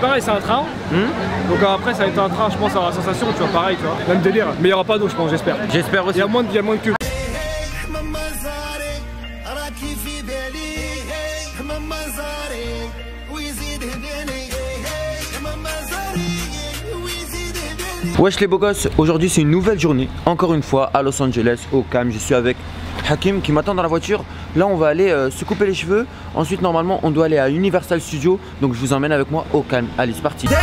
Pareil, c'est un train. Donc après, ça va être un train, je pense, à la sensation, tu vois, pareil, tu vois. Même délire. Mais il n'y aura pas d'eau, je pense, j'espère. J'espère aussi. Il y a moins de queue. Wesh les beaux gosses, aujourd'hui c'est une nouvelle journée, encore une fois à Los Angeles, au calme. Je suis avec Hakim qui m'attend dans la voiture. Là on va aller se couper les cheveux. Ensuite normalement on doit aller à Universal Studios. Donc je vous emmène avec moi au calme. Allez c'est parti.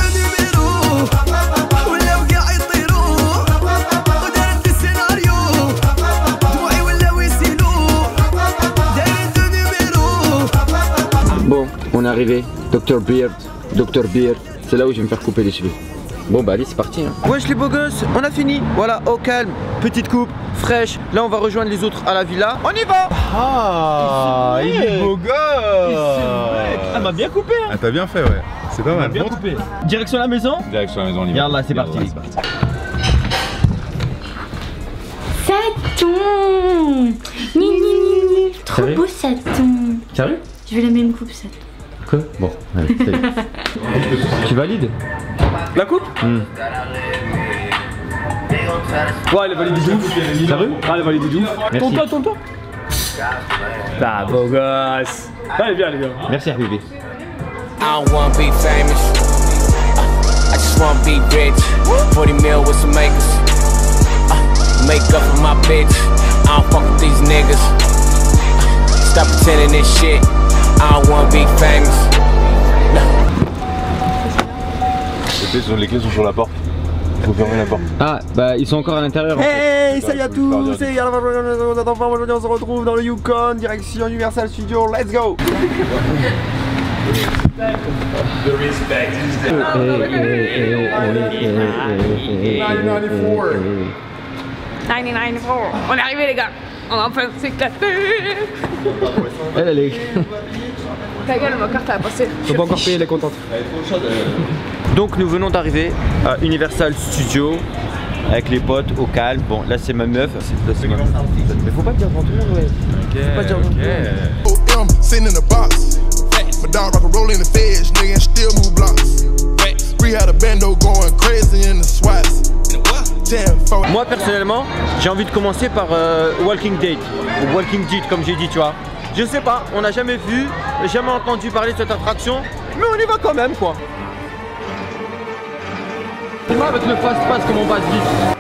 Bon, on est arrivé, Dr Beard, c'est là où je vais me faire couper les cheveux. Bon bah allez c'est parti hein. Wesh les beaux gosses, on a fini. Voilà au calme, petite coupe, fraîche. Là on va rejoindre les autres à la villa. On y va. Ah il est beau gosse. Ah m'a bien coupé hein. Ah t'as bien fait ouais. C'est pas mal. Bien coupé. Direction la maison. Direction la maison on y va. Regarde là c'est parti. Ça tombe. Ni ni ni ni. Trop Sérieux? beau ça tombe. Sérieux? Je veux la même coupe ça. Quoi? Bon, allez, tu valides? La coupe Ouais, elle est validée de ouf. Sérieux? Ah, elle est validée de ouf. Merci. Tourne-toi. Ah, beau gosse. Allez, bien, allez, bien. Merci Habibi. I don't wanna be famous. I just wanna be rich. 40 mil with some makers. Make up for my bitch. I don't fuck with these niggas. Stop pretending this shit. I don't wanna be famous. Les clés sont sur la porte. Faut fermer la porte. Ah bah ils sont encore à l'intérieur. Hey salut à tous, c'est Yann. Aujourd'hui on se retrouve dans le Yukon, direction Universal Studios, let's go. On est arrivé les gars. On va enfin s'éclater. Elle est. Ta gueule, ma carte a passé. Faut pas encore payer, elle est contente. Donc nous venons d'arriver à Universal Studios avec les potes au calme. Bon là c'est ma meuf. Là, c'est ma meuf. Mais faut pas dire devant tout le monde ouais. Faut pas dire devant tout le monde. Sitting in a box. My dog rock a roll in the feds, nigga, and still move blocks. We had a bando going crazy in the SWATs. Moi personnellement j'ai envie de commencer par Walking Dead ou Walking Dead comme j'ai dit tu vois. Je sais pas, on n'a jamais vu, jamais entendu parler de cette attraction, mais on y va quand même quoi. Dis-moi avec le fast-pass comment on passe vite.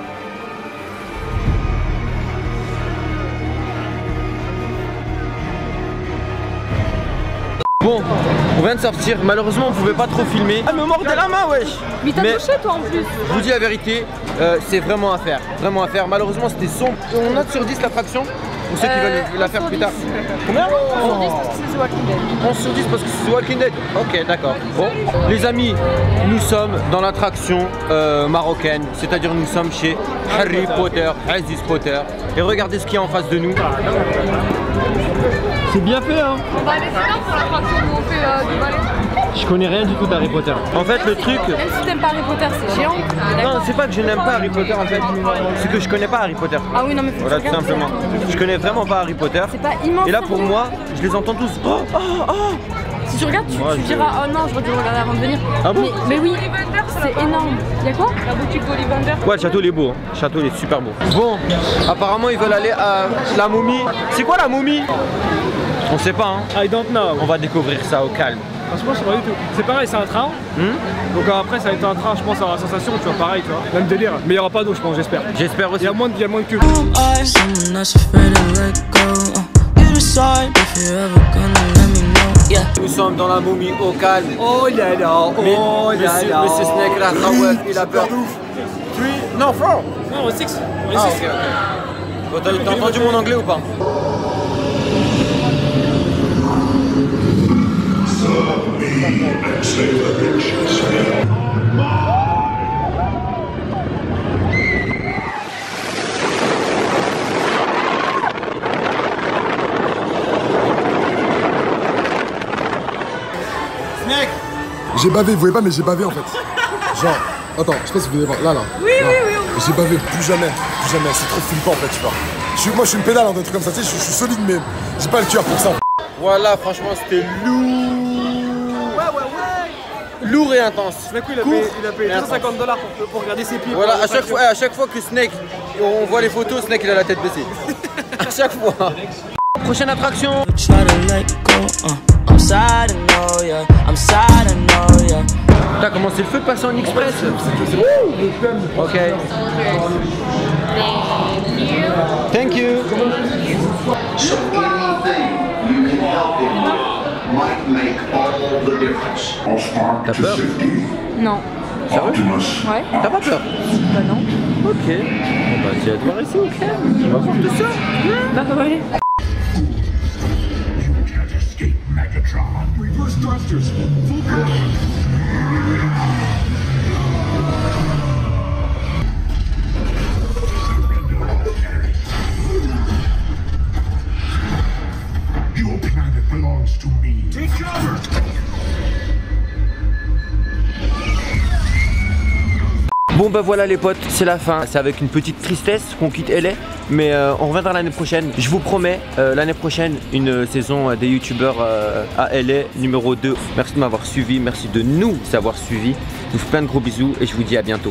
Bon, on vient de sortir, malheureusement on pouvait pas trop filmer. Elle me mordait la main wesh. Mais t'as touché toi en plus. Je vous dis la vérité, c'est vraiment à faire, Malheureusement c'était sombre. On note sur 10 l'attraction, pour ceux qui veulent la faire plus tard. Combien? 11 sur 10 parce que c'est The Walking Dead. 11 sur 10 parce que c'est The Walking Dead. Ok d'accord. Bon, les amis, nous sommes dans l'attraction marocaine, c'est-à-dire nous sommes chez Harry Potter, Aziz Potter. Et regardez ce qu'il y a en face de nous. C'est bien fait hein. On va aller faire pour l'attraction où on fait du ballet. Je connais rien du tout d'Harry Potter. En fait le truc... Même si t'aimes pas Harry Potter c'est géant. Non c'est pas que je n'aime pas Harry Potter en fait. C'est que je connais pas Harry Potter. Ah oui non mais faut Voilà tout simplement. Je connais vraiment pas Harry Potter. C'est pas immense. Et là pour moi, je les entends tous. Oh, oh, oh. Si tu regardes, tu diras oh non, j'aurais dû regarder avant de venir. Ah bon? Mais oui, c'est énorme. Y'a quoi? La boutique Ollivander. Ouais, le château il est beau, hein. Le château il est super beau. Bon, apparemment ils veulent aller à la momie. C'est quoi la momie? On sait pas hein. I don't know. On va découvrir ça au calme. Franchement, je sais pas du tout. C'est pareil, c'est un train. Donc après, ça va être un train, je pense, à la sensation, tu vois, pareil, tu vois. Même délire. Mais il n'y aura pas d'eau, je pense, j'espère. J'espère aussi. Il y a moins de queue. Nous sommes dans la momie au calme. Oh là là, oh là là. Monsieur Snake là, il a peur. 3, non 4. Non, 6. Ah ok. Bon, t'as entendu mon anglais ou pas? J'ai bavé, vous voyez pas, mais j'ai bavé en fait. Genre, attends, je sais pas si vous voulez voir. Là. Oui. J'ai bavé plus jamais. C'est trop flippant en fait, tu vois. Moi je suis une pédale, un truc comme ça, tu sais, je suis solide, mais j'ai pas le cœur pour ça. Voilà, franchement, c'était lourd. lourd et intense. Snake, il a payé 250 $ pour regarder ses pieds. Voilà, à chaque fois que Snake, on voit les photos, Snake il a la tête baissée. À chaque fois. Prochaine attraction. T'as commencé le feu de passer en express. Ok. Thank you. So anything you can help him with might make all the difference. T'as peur? Non. Optimus. Ouais. T'as pas peur? Bah non. Ok. Bon bah tu vas te voir ici, ok. On va voir tout ça. Bah ouais. Your planet belongs to me. Take cover! Bon bah voilà les potes, c'est la fin. C'est avec une petite tristesse qu'on quitte LA, mais on reviendra l'année prochaine. Je vous promets, l'année prochaine, une saison des youtubeurs à LA numéro 2. Merci de m'avoir suivi, merci de nous avoir suivis. Je vous fais plein de gros bisous et je vous dis à bientôt.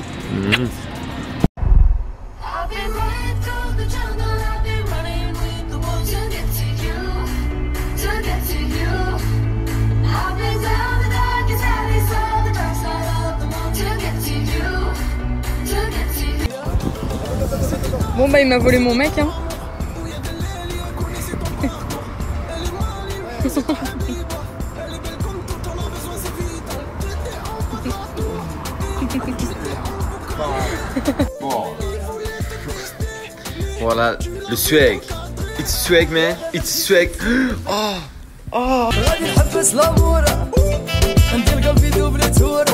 Bon bah il m'a volé mon mec hein. Voilà, le swag. It's swag man, it's swag. Oh. Oh.